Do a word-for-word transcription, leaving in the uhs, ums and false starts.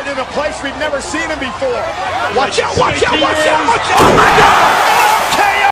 in a place we've never seen him before. Watch out, watch out, watch out, watch